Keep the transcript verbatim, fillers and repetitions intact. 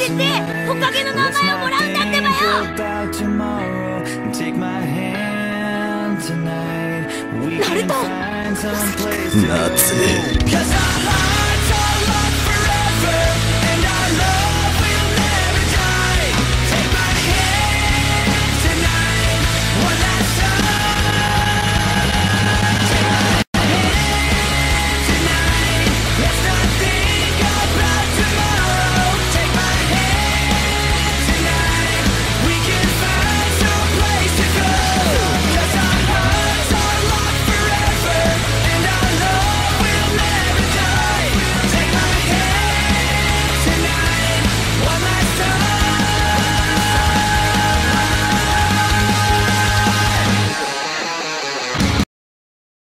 ってトカゲの名前をもらうんだってばよ。ナルト。 夏